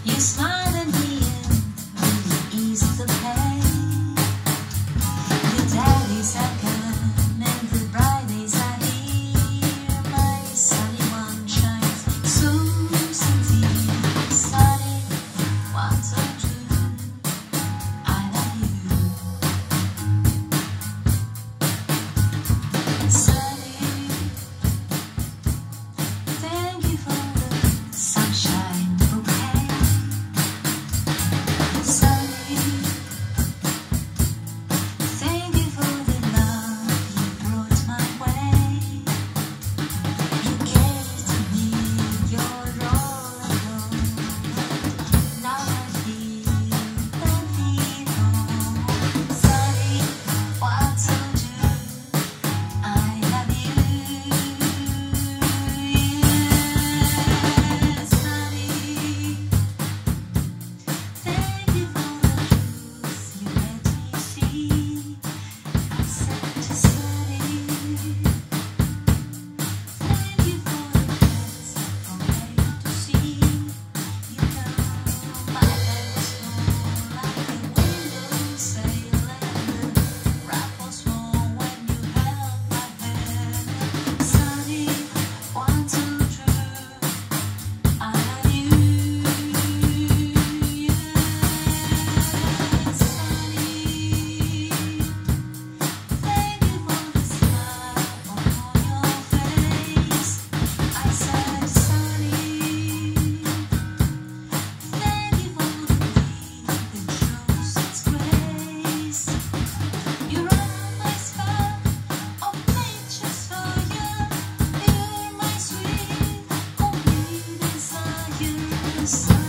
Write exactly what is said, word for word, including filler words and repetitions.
You smile at me and really ease the pain. The dark days are gone and the bright days are here. My sunny one shines so sincere. Sunny, one, two, two, I love you. Sunny, thank you for the sunshine bouquet. Sunny, thank you for the love you brought my way. You gave to me your all alone. Now I feel and feel home. Sunny, what to do? I love you. Sunny, thank you for the truth you let me see. I said to Sunny, thank you for the pets from A to C. You know my head was full like a windowsail, and the wrap was small when you held my hand. Sunny, one, two, three, I love you. Sunny, thank you for the smile on your face. I said, Sunny, thank you for the breeze that shows its grace. You're on my spell of nature's fire. You're my sweet, complete desire.